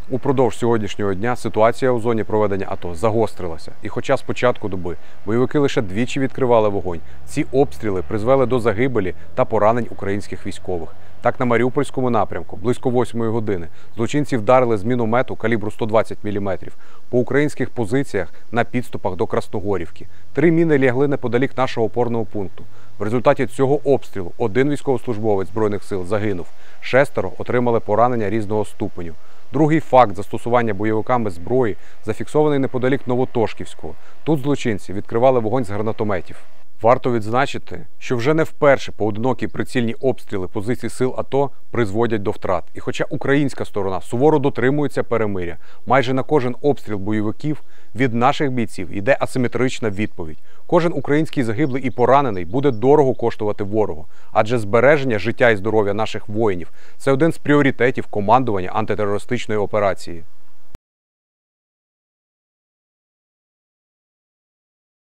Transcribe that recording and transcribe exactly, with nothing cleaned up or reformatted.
Упродовж сьогоднішнього дня ситуація у зоні проведення АТО загострилася. І хоча з початку доби бойовики лише двічі відкривали вогонь, ці обстріли призвели до загибелі та поранень українських військових. Так, на Маріупольському напрямку близько восьмої години злочинці вдарили з міномету калібру сто двадцять міліметрів по українських позиціях на підступах до Красногорівки. Три міни лягли неподалік нашого опорного пункту. В результаті цього обстрілу один військовослужбовець Збройних сил загинув, шестеро отримали поранення різного ступеню. Другий факт застосування бойовиками зброї зафіксований неподалік Новотошківського. Тут злочинці відкривали вогонь з гранатометів. Варто відзначити, що вже не вперше поодинокі прицільні обстріли позицій сил АТО призводять до втрат. І хоча українська сторона суворо дотримується перемиря, майже на кожен обстріл бойовиків від наших бійців йде асиметрична відповідь. Кожен український загиблий і поранений буде дорого коштувати ворогу, адже збереження життя і здоров'я наших воїнів – це один з пріоритетів командування антитерористичної операції.